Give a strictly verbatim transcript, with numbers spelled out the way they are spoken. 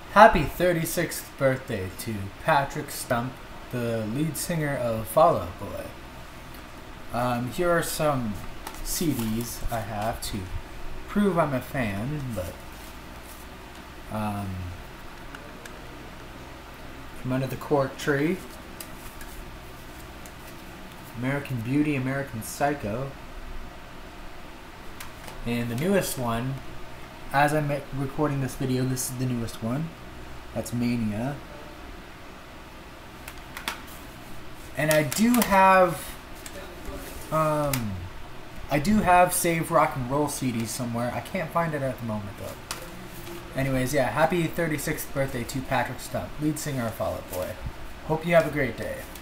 Happy thirty-sixth birthday to Patrick Stump, the lead singer of Fall Out Boy. Um, here are some C Ds I have to prove I'm a fan, but um, from Under the Cork Tree, American Beauty, American Psycho, and the newest one, as I'm recording this video, this is the newest one. That's Mania. And I do have, um, I do have Save Rock and Roll C Ds somewhere. I can't find it at the moment though. Anyways, yeah, happy thirty-sixth birthday to Patrick Stump, lead singer of Fall Out Boy. Hope you have a great day.